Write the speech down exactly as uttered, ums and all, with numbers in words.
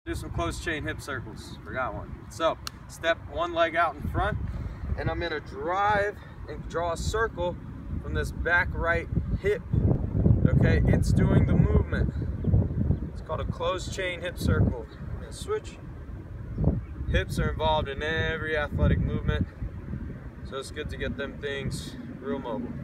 Do some closed chain hip circles. Forgot one. So step one leg out in front, and I'm gonna drive and draw a circle from this back right hip. Okay, it's doing the movement. It's called a closed chain hip circle. And switch. Hips are involved in every athletic movement, so it's good to get them things real mobile.